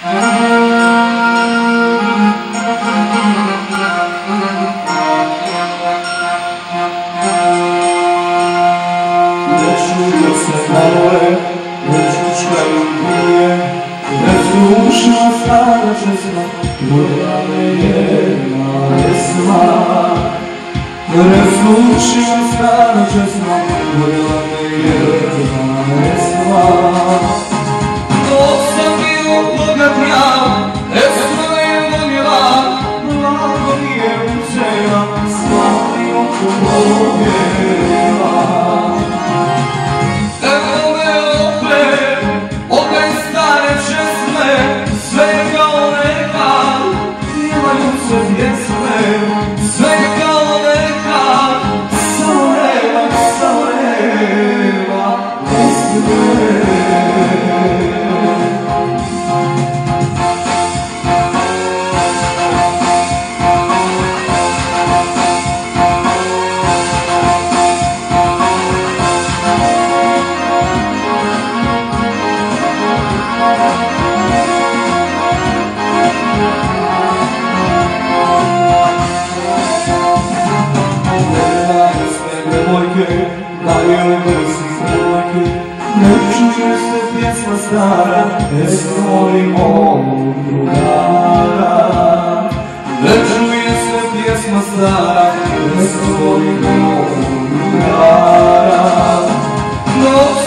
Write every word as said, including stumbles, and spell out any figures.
Stara česma, koja me jedna pesma. Razlučila stara česma, koja me jedna pesma. Dok sam bio bogat ja, pesma je donijela, blago mi je uzela, slavi oko povjela. Evo me opet, opet stare česme, sve kao nekad, imaju se pjesme, sve kao nekad, samo nema, samo nema istine. Najjoj brzi znojke, ne čuje se pjesma stara, bez tvojih mog drugara. Ne čuje se pjesma stara, bez tvojih mog drugara.